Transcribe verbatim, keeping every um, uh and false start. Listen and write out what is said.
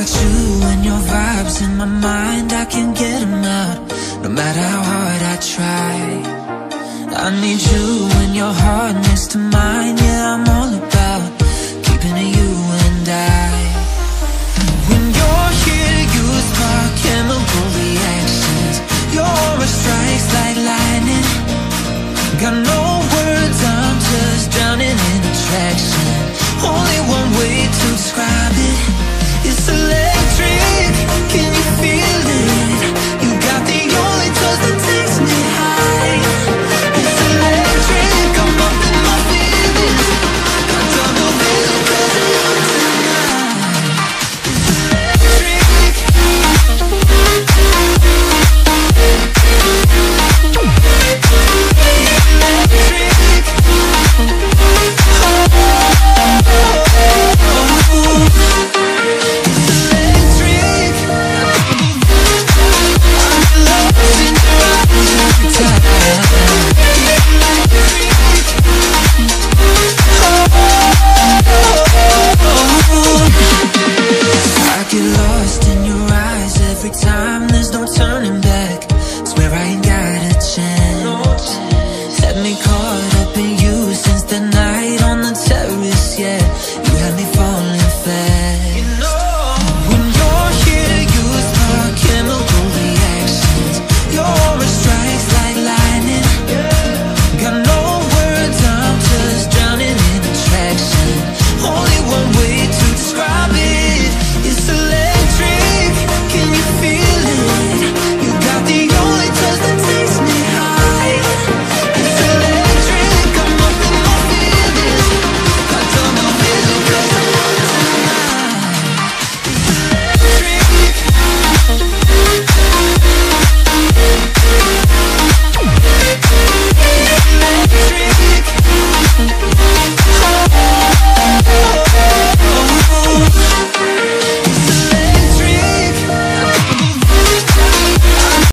got you and your vibes in my mind, I can't get them out, no matter how hard I try. I need you and your heart next to mine, yeah, I'm all about keeping it you and I. When you're here, you spark chemical reactions. Your aura strikes like lightning. Got no words, I'm just drowning in attraction. Only one way to describe it, it's electric.